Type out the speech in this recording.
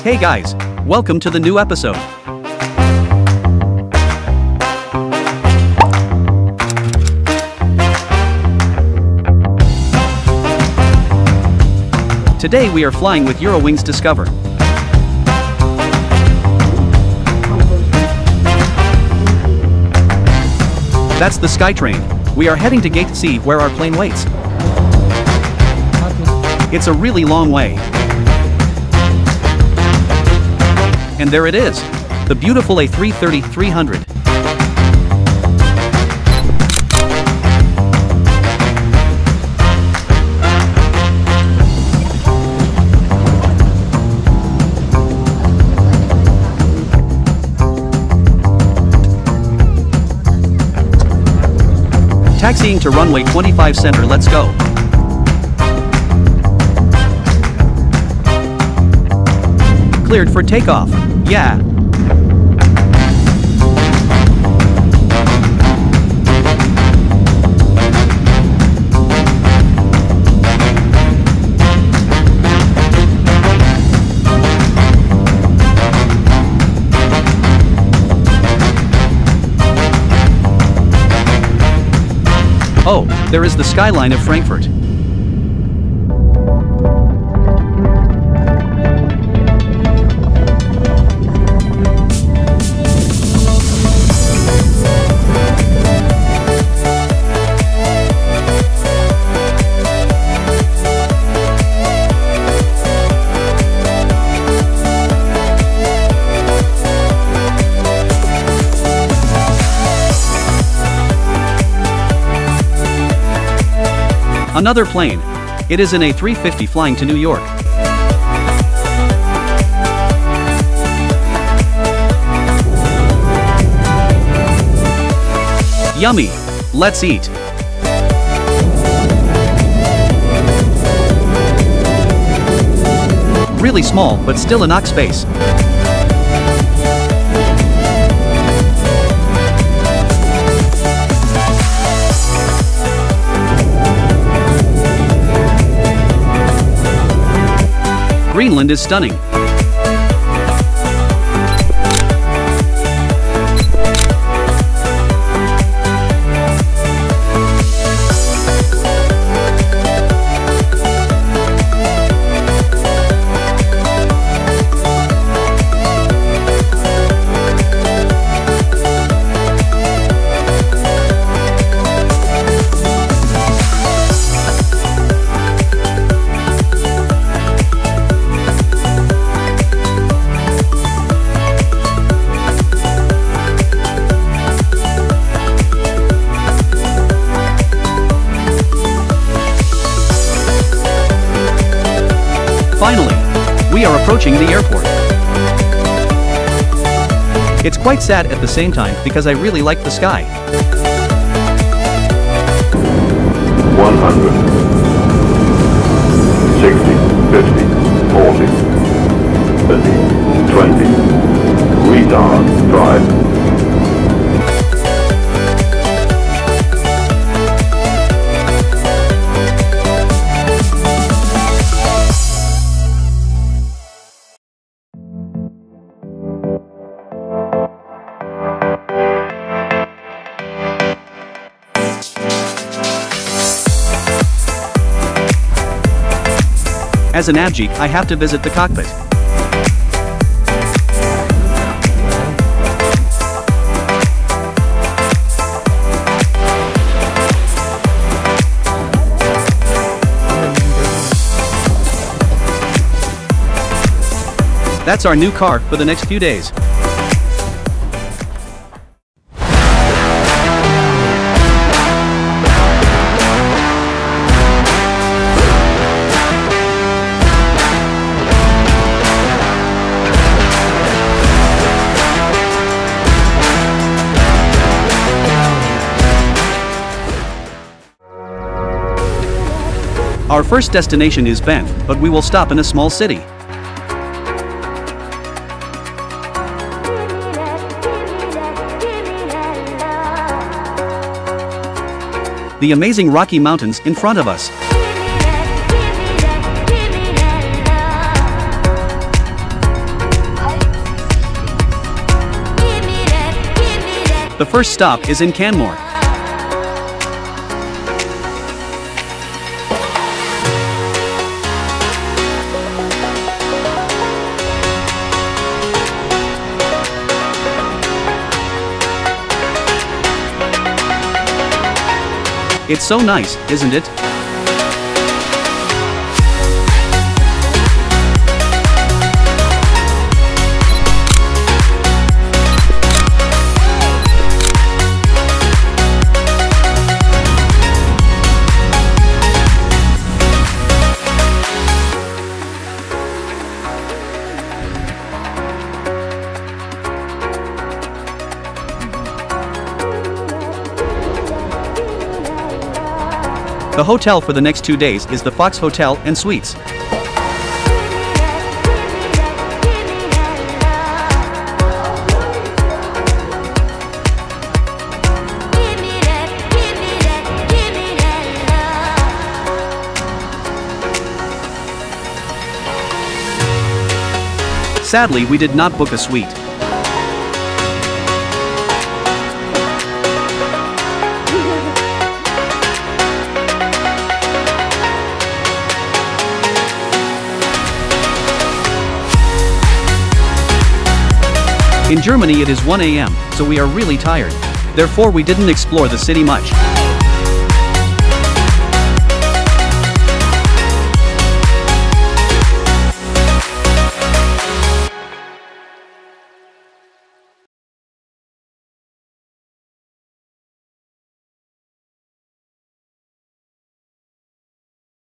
Hey guys, welcome to the new episode. Today we are flying with Eurowings Discover. That's the SkyTrain. We are heading to Gate C where our plane waits. It's a really long way. And there it is, the beautiful A330-300. Taxiing to runway 25 center, let's go. Cleared for takeoff, yeah. Oh, there is the skyline of Frankfurt. Another plane. It is an A350 flying to New York. Yummy! Let's eat. Really small, but still enough space. Greenland is stunning. Finally, we are approaching the airport. It's quite sad at the same time because I really like the sky. 100, 60, 50, 40, 30, 20, retard, drive. As an abji, I have to visit the cockpit. That's our new car for the next few days. Our first destination is Banff, but we will stop in a small city. The amazing Rocky Mountains in front of us. The first stop is in Canmore. It's so nice, isn't it? The hotel for the next 2 days is the Fox Hotel and Suites. Sadly, we did not book a suite. In Germany it is 1 a.m., so we are really tired. Therefore we didn't explore the city much.